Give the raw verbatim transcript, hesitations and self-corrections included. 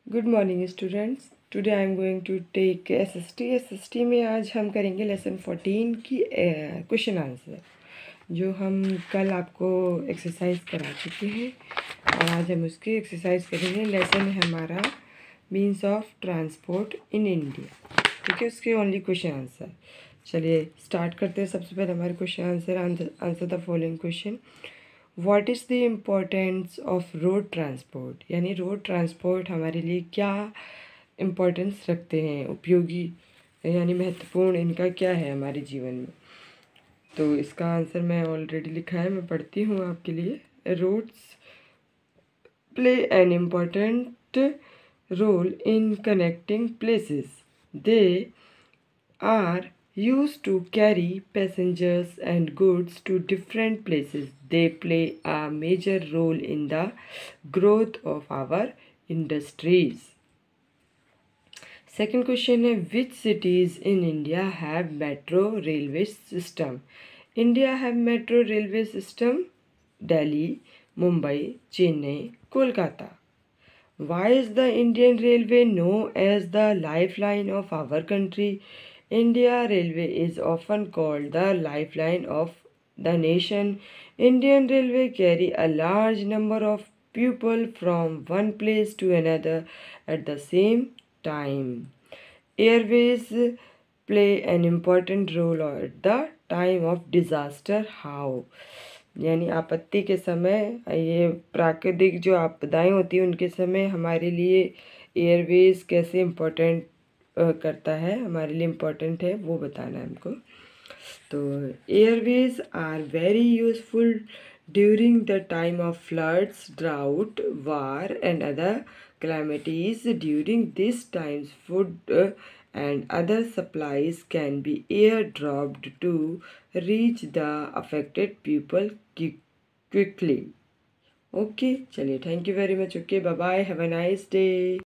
Good morning students. Today I am going to take SST. SST में आज हम करेंगे लेसन फोर्टीन की क्वेश्चन आंसर, जो हम कल आपको एक्सरसाइज करा चुके हैं और आज हम उसकी एक्सरसाइज करेंगे। लेसन है हमारा means of transport in India, ठीक है। उसके ओनली क्वेश्चन आंसर। चलिए स्टार्ट करते हैं। सबसे पहले हमारे question answer answer the following question. What is the importance of road transport, यानी रोड ट्रांसपोर्ट हमारे लिए क्या इम्पोर्टेंस रखते हैं, उपयोगी यानी महत्वपूर्ण इनका क्या है हमारे जीवन में। तो इसका आंसर मैं ऑलरेडी लिखा है, मैं पढ़ती हूँ आपके लिए। Roads play an important role in connecting places. They are used to carry passengers and goods to different places. They play a major role in the growth of our industries. Second question है, which cities in India have metro railway system? India have metro railway system: Delhi, Mumbai, Chennai, Kolkata. Why is the Indian Railway known as the lifeline of our country? India Railway is often called the lifeline of the nation. Indian Railway carry a large number of people from one place to another at the same time. Airways play an important role at the time of disaster. How? यानी आपत्ति के समय, ये प्राकृतिक जो आपदाएं होती हैं उनके समय हमारे लिए एयरवेज कैसे इम्पोर्टेंट करता है, हमारे लिए इम्पोर्टेंट है, वो बताना है हमको। तो airways are very useful during the time of floods, drought, war and other calamities. During these times, food uh, and other supplies can be airdropped to reach the affected people quickly. Okay, चलिए, thank you very much. Okay, bye bye, have a nice day.